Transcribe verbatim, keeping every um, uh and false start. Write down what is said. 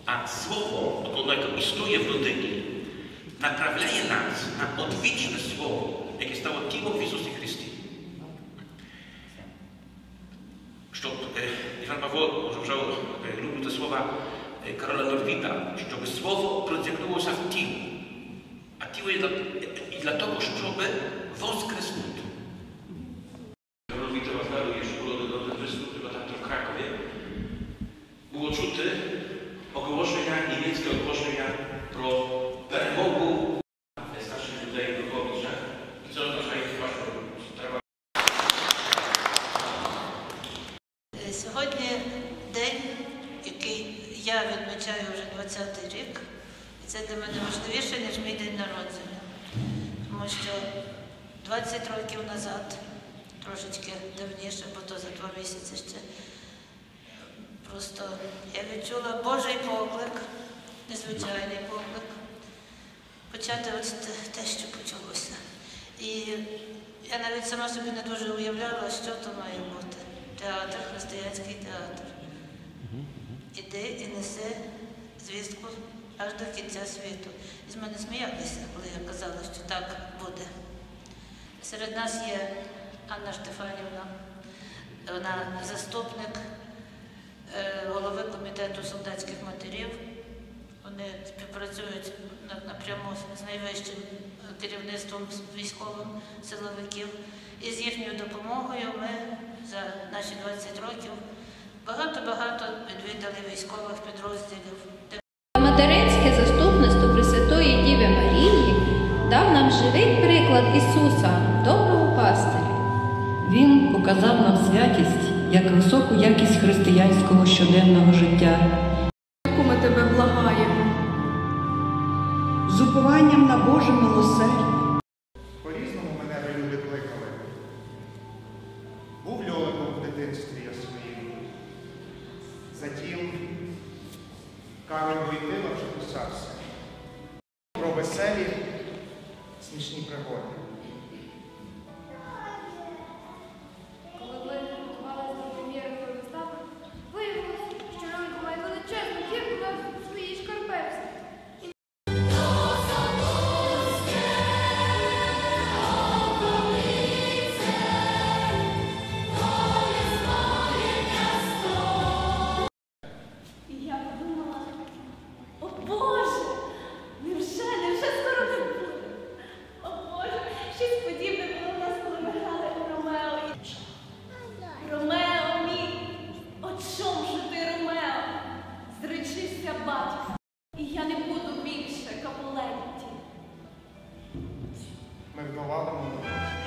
A słowo, ono istnieje w rodzinie, naprawляє nas na odwieczne słowo, jakie stało тілом в Ісусі Христі. Щоб Іван Павло вжив, люблю те слова Карола Норвіда, щоб слово протягнулося в тіло. А тіло є для, і для того, щоб воскреснути. Норвіда згадує, що було до Христу, там в Кракові. Було чути оголошення, німецьке оголошення про перемогу старших людей духовніше. І це означає, що треба. Сьогодні день, який я відмічаю вже двадцятий рік, і це для мене важливіше, ніж мій день народження. Тому що двадцять років назад, трошечки давніше, бо то за два місяці ще, просто я відчула Божий поклик, незвичайний поклик, почати от те, що почалося. І я навіть сама собі не дуже уявляла, що то має бути. Театр, християнський театр. Іди і неси звістку аж до кінця світу. І з мене сміялися, коли я казала, що так буде. Серед нас є Анна Штефанівна, вона заступник голови комітету солдатських матерів. Вони співпрацюють напряму з найвищим керівництвом військовим силовиків. І з їхньою допомогою ми за наші двадцять років багато-багато відвідали військових підрозділів. Материнське заступництво Пресвятої Діви Марії дав нам живий приклад Ісуса, доброго пастиря. Він показав нам святість як високу якість християнського щоденного життя. Ми тебе благаємо. З упованням на Боже милосердя. По-різному мене ви люди кликали. Був льоликом в дитинстві я своїм. Затім Кароль Войтила вже писався. Про веселі, смішні пригоди. Коли ви готувалися до прем'єри про виставу, виявилося, що Ромко має величезну дірку на своїй шкарпетці. І я подумала, о Боже, невже, невже скоро не буде? О Боже, щось подібне було в нас, коли ми грали у Ромео. Ромео мій, о чом же ти, Ромео? Зречися, батька, і я не буду більше Капулетті. Ми вдавали молоду.